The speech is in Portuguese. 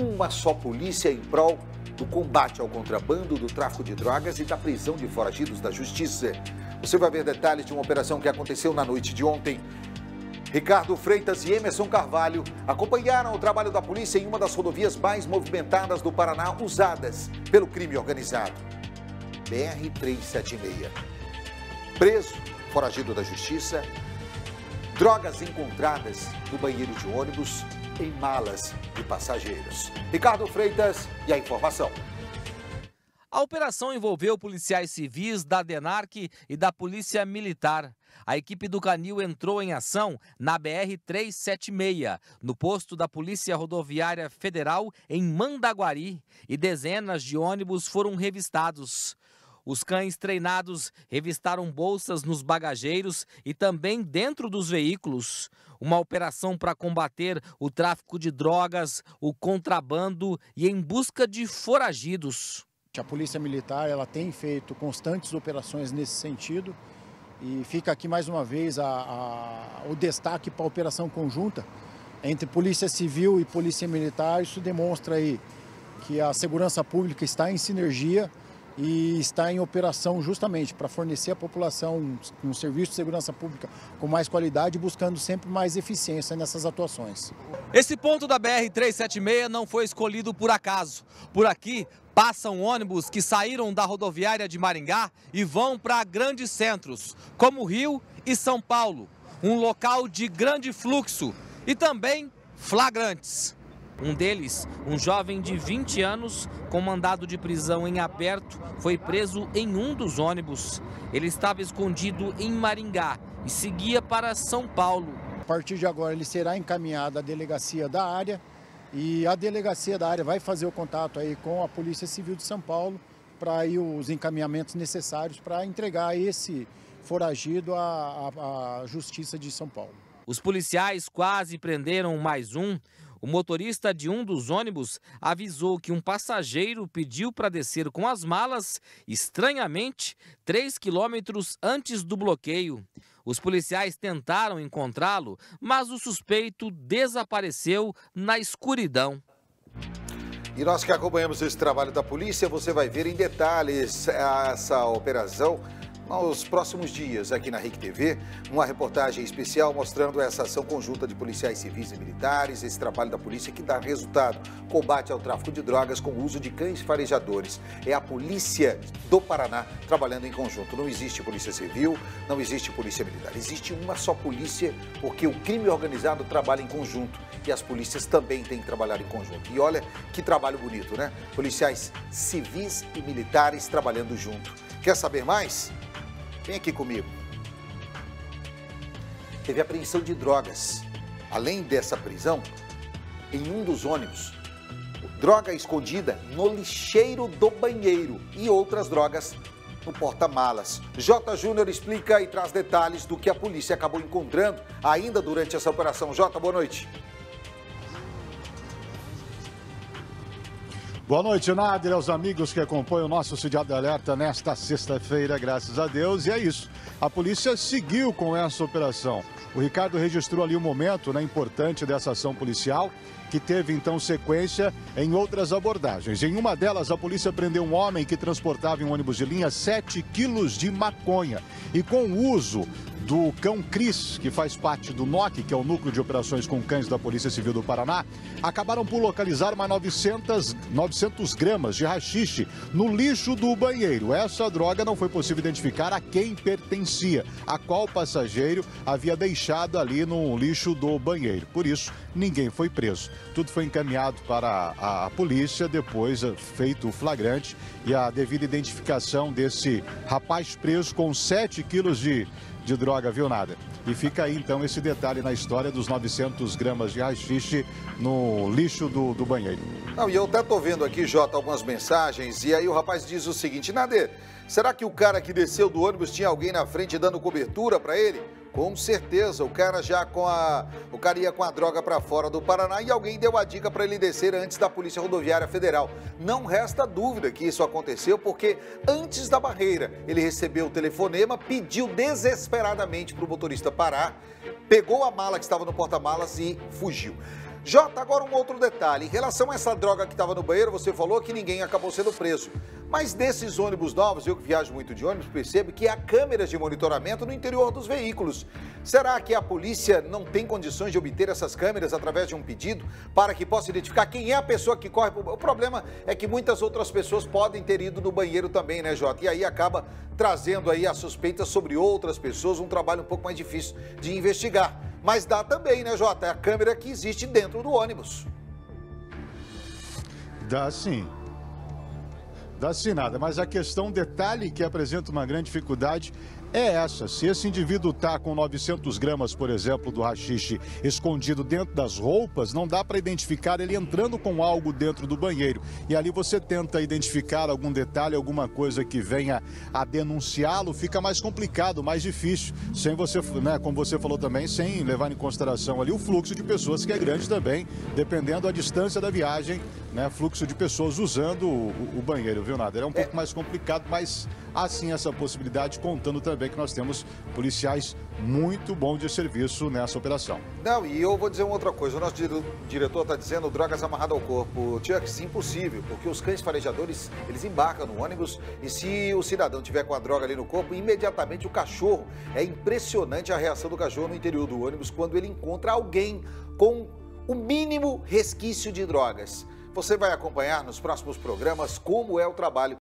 uma só polícia em prol do combate ao contrabando, do tráfico de drogas e da prisão de foragidos da justiça. Você vai ver detalhes de uma operação que aconteceu na noite de ontem. Ricardo Freitas e Emerson Carvalho acompanharam o trabalho da polícia em uma das rodovias mais movimentadas do Paraná, usadas pelo crime organizado. BR-376. Preso, foragido da justiça, drogas encontradas no banheiro de ônibus em malas de passageiros. Ricardo Freitas e a informação. A operação envolveu policiais civis da DENARC e da Polícia Militar. A equipe do Canil entrou em ação na BR-376, no posto da Polícia Rodoviária Federal em Mandaguari, e dezenas de ônibus foram revistados. Os cães treinados revistaram bolsas nos bagageiros e também dentro dos veículos. Uma operação para combater o tráfico de drogas, o contrabando e em busca de foragidos. A Polícia Militar ela tem feito constantes operações nesse sentido e fica aqui mais uma vez o destaque para a operação conjunta entre Polícia Civil e Polícia Militar. Isso demonstra aí que a segurança pública está em sinergia e está em operação justamente para fornecer à população um serviço de segurança pública com mais qualidade, buscando sempre mais eficiência nessas atuações. Esse ponto da BR-376 não foi escolhido por acaso. Por aqui passam ônibus que saíram da rodoviária de Maringá e vão para grandes centros, como Rio e São Paulo, um local de grande fluxo e também flagrantes. Um deles, um jovem de 20 anos, com mandado de prisão em aberto, foi preso em um dos ônibus. Ele estava escondido em Maringá e seguia para São Paulo. A partir de agora ele será encaminhado à delegacia da área e a delegacia da área vai fazer o contato aí com a Polícia Civil de São Paulo para aí os encaminhamentos necessários para entregar esse foragido à Justiça de São Paulo. Os policiais quase prenderam mais um. O motorista de um dos ônibus avisou que um passageiro pediu para descer com as malas, estranhamente, 3 quilômetros antes do bloqueio. Os policiais tentaram encontrá-lo, mas o suspeito desapareceu na escuridão. E nós que acompanhamos esse trabalho da polícia, você vai ver em detalhes essa operação nos próximos dias aqui na RIC TV, uma reportagem especial mostrando essa ação conjunta de policiais civis e militares, esse trabalho da polícia que dá resultado, combate ao tráfico de drogas com o uso de cães farejadores. É a polícia do Paraná trabalhando em conjunto. Não existe polícia civil, não existe polícia militar, existe uma só polícia porque o crime organizado trabalha em conjunto e as polícias também têm que trabalhar em conjunto. E olha que trabalho bonito, né? Policiais civis e militares trabalhando junto. Quer saber mais? Vem aqui comigo. Teve apreensão de drogas. Além dessa prisão, em um dos ônibus, droga escondida no lixeiro do banheiro e outras drogas no porta-malas. J. Júnior explica e traz detalhes do que a polícia acabou encontrando ainda durante essa operação. J, boa noite. Boa noite, Nader, aos amigos que acompanham o nosso Cidade Alerta nesta sexta-feira, graças a Deus. E é isso, a polícia seguiu com essa operação. O Ricardo registrou ali um momento, né, importante dessa ação policial, que teve então sequência em outras abordagens. Em uma delas, a polícia prendeu um homem que transportava em um ônibus de linha 7 quilos de maconha. E com o uso do cão Cris, que faz parte do NOC, que é o Núcleo de Operações com Cães da Polícia Civil do Paraná, acabaram por localizar mais 900 gramas de haxixe no lixo do banheiro. Essa droga não foi possível identificar a quem pertencia, a qual passageiro havia deixado ali no lixo do banheiro. Por isso, ninguém foi preso. Tudo foi encaminhado para a polícia, depois feito o flagrante e a devida identificação desse rapaz preso com 7 quilos de droga, viu, Nada? E fica aí, então, esse detalhe na história dos 900 gramas de haxixe no lixo do banheiro. Não, e eu até tô vendo aqui, Jota, algumas mensagens, e aí o rapaz diz o seguinte: Nader, será que o cara que desceu do ônibus tinha alguém na frente dando cobertura para ele? Com certeza, o cara ia com a droga para fora do Paraná e alguém deu a dica para ele descer antes da Polícia Rodoviária Federal. Não resta dúvida que isso aconteceu porque antes da barreira ele recebeu o telefonema, pediu desesperadamente para o motorista parar, pegou a mala que estava no porta-malas e fugiu. Jota, agora um outro detalhe. Em relação a essa droga que estava no banheiro, você falou que ninguém acabou sendo preso. Mas desses ônibus novos, eu que viajo muito de ônibus, percebo que há câmeras de monitoramento no interior dos veículos. Será que a polícia não tem condições de obter essas câmeras através de um pedido para que possa identificar quem é a pessoa que corre? O problema é que muitas outras pessoas podem ter ido no banheiro também, né, Jota? E aí acaba trazendo aí a suspeita sobre outras pessoas, um trabalho um pouco mais difícil de investigar. Mas dá também, né, Jota? É a câmera que existe dentro do ônibus. Dá sim. Dá sim nada, mas a questão, detalhe que apresenta uma grande dificuldade é essa. Se esse indivíduo está com 900 gramas, por exemplo, do haxixe escondido dentro das roupas, não dá para identificar ele entrando com algo dentro do banheiro. E ali você tenta identificar algum detalhe, alguma coisa que venha a denunciá-lo, fica mais complicado, mais difícil. Sem você, né, como você falou também, sem levar em consideração ali o fluxo de pessoas, que é grande também, dependendo da distância da viagem, né, fluxo de pessoas usando o banheiro, viu, Nader? É um pouco mais complicado, mas há sim essa possibilidade, contando também que nós temos policiais muito bons de serviço nessa operação. Não, e eu vou dizer uma outra coisa. O nosso diretor está dizendo drogas amarradas ao corpo. Chuck, isso é impossível, porque os cães farejadores, eles embarcam no ônibus e se o cidadão tiver com a droga ali no corpo, imediatamente o cachorro, é impressionante a reação do cachorro no interior do ônibus quando ele encontra alguém com o mínimo resquício de drogas. Você vai acompanhar nos próximos programas como é o trabalho